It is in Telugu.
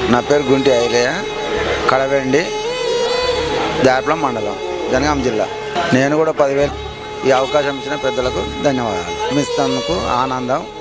నా పేరు గుంటి ఐలయ్య, కడవెండి, దార్పులం మండలం, జనగాం జిల్లా. నేను కూడా 10,000 ఈ అవకాశం ఇచ్చిన పెద్దలకు ధన్యవాదాలు. మిస్తున్నందుకు ఆనందం.